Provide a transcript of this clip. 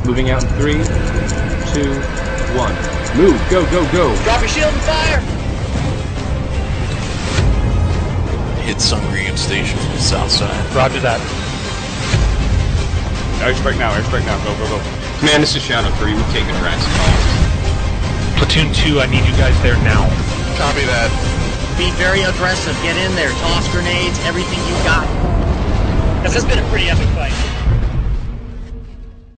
Moving out in 3, 2, 1. Move, go, go, go. Drop your shield and fire! Hit Sungrium Station from the south side. Roger that. Airstrike now, go, go, go. Command, this is Shadow 3, we've taken tracks. Platoon 2, I need you guys there now. Copy that. Be very aggressive, get in there, toss grenades, everything you got. This has been a pretty epic fight.